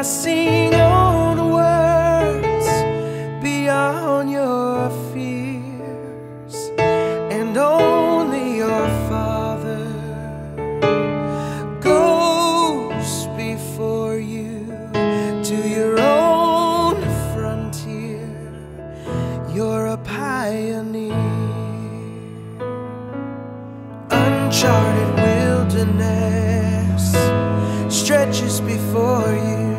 pressing onwards beyond your fears, and only your Father goes before you to your own frontier. You're a pioneer. Uncharted wilderness stretches before you,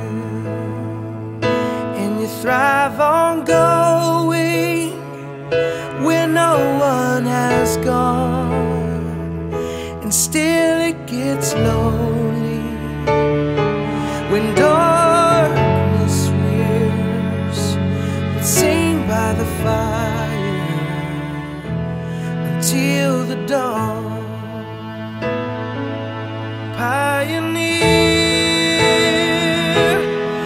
and you thrive on going where no one has gone. And still it gets lonely when darkness rears, but sing by the fire until the dawn. Pioneer,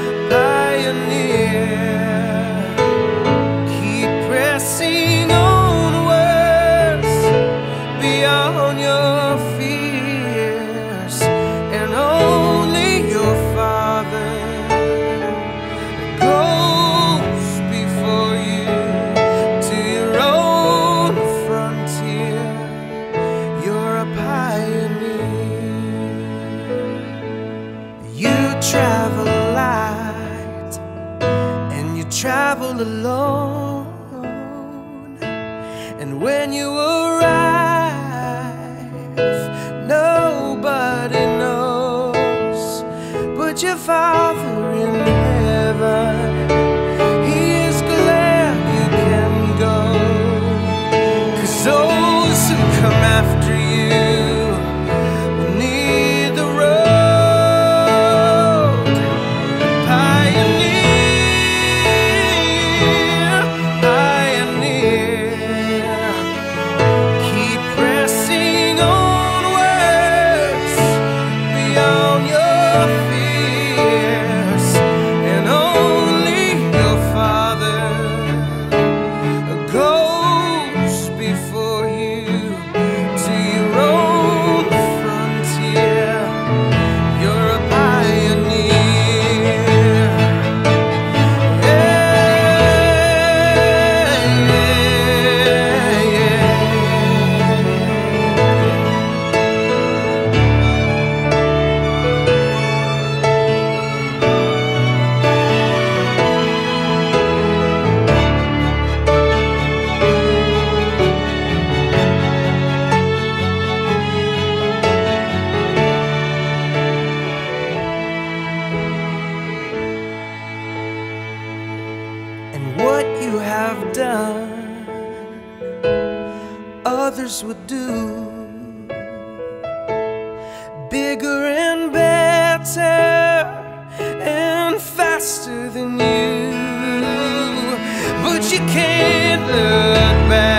pioneer, keep pressing onwards beyond your fears, and only your Father goes before you to your own frontier. You're a pioneer. You travel light and you travel alone, and when you arrive, nobody knows but your Father in heaven. He is glad you can go, 'cause those who come after you will need the road. What you have done, others would do, bigger and better and faster than you. But you can't look back.